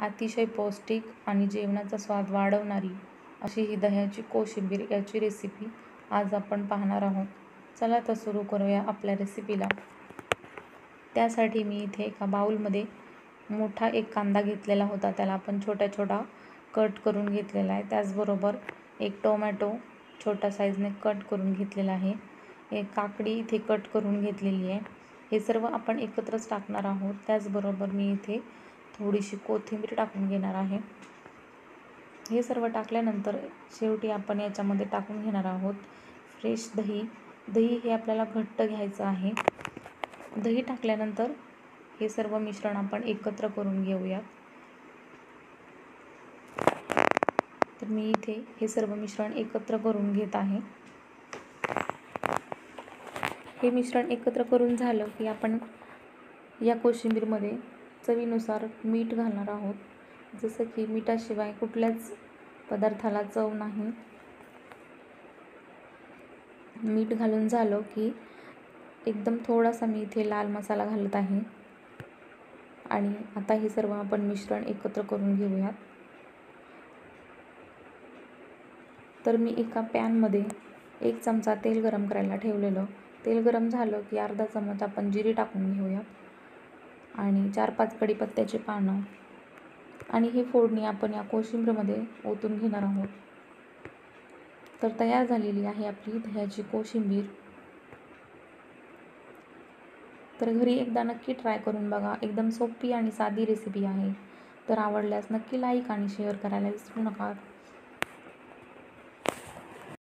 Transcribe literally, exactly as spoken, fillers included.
अतिशय पौष्टिक आणि जेवणाचा स्वाद वाढवणारी अशी ही दह्याची कोशिंबीर याची रेसिपी आज आपण पाहणार आहोत. चला तर सुरू करूया आपल्या रेसिपीला. त्यासाठी मी इथे एका बाउलमध्ये मोठा एक कांदा घेतलेला होता, त्याला आपण छोटा छोटा कट करून घेतलेला आहे. त्याचबरोबर एक टोमॅटो छोटा साईजने कट करून घेतलेला आहे. एक काकडी इथे कट करून घेतलेली आहे. हे सर्व आपण एकत्रच टाकणार आहोत. त्याचबरोबर मी इथे थोडीशी कोथिंबीर टाकून घेणार आहे. हे सर्व टाकल्यानंतर शेवटी आपण याच्यामध्ये टाकून घेणार आहोत फ्रेश दही. दही हे आपल्याला घट्ट घ्यायचं आहे. दही टाकल्यानंतर हे सर्व मिश्रण आपण एकत्र करून घेऊयात. तर मी इथे हे सर्व मिश्रण एकत्र करून घेत आहे. हे मिश्रण एकत्र करून झालं की आपण या कोशिंबीरमध्ये चवीनुसार मीठ घालणार आहोत. जसं की मिठाशिवाय कुठल्याच पदार्थाला चव नाही. मीठ घालून झालं की एकदम थोडासा मी इथे लाल मसाला घालत आहे. आणि आता हे सर्व आपण मिश्रण एकत्र करून घेऊयात. तर मी एका पॅनमध्ये एक चमचा तेल गरम करायला ठेवलेलं. तेल गरम झालं की अर्धा चमचा आपण जिरे टाकून घेऊयात आणि चार पाच कढीपत्त्याची पानं आणि ही फोडणी आपण या कोशिंबीरमध्ये ओतून घेणार आहोत. तर तयार झालेली आहे आपली दह्याची कोशिंबीर. तर घरी एकदा नक्की ट्राय करून बघा. एकदम सोपी आणि साधी रेसिपी आहे. तर आवडल्यास नक्की लाईक आणि शेअर करायला विसरू नका.